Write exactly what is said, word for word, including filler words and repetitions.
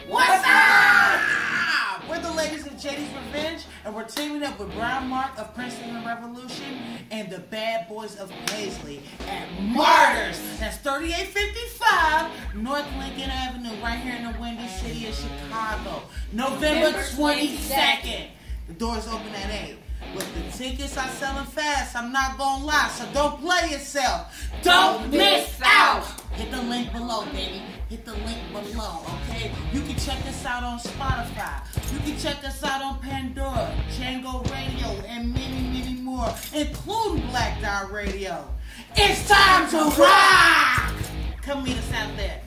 What's up? We're the ladies of J D's Revenge, and we're teaming up with BrownMark of Princeton and Revolution and the bad boys of Paisley at Martyrs. That's thirty-eight fifty-five North Lincoln Avenue, right here in the Windy City of Chicago. November twenty-second. The doors open at eight. Look, the tickets are selling fast. I'm not gonna lie, so don't play yourself. Don't miss out. Hit the link below, baby. Hit the link below, okay? You can check us out on Spotify. You can check us out on Pandora, Django Radio, and many, many more, including Black Dot Radio. It's time to rock! Come meet us out there.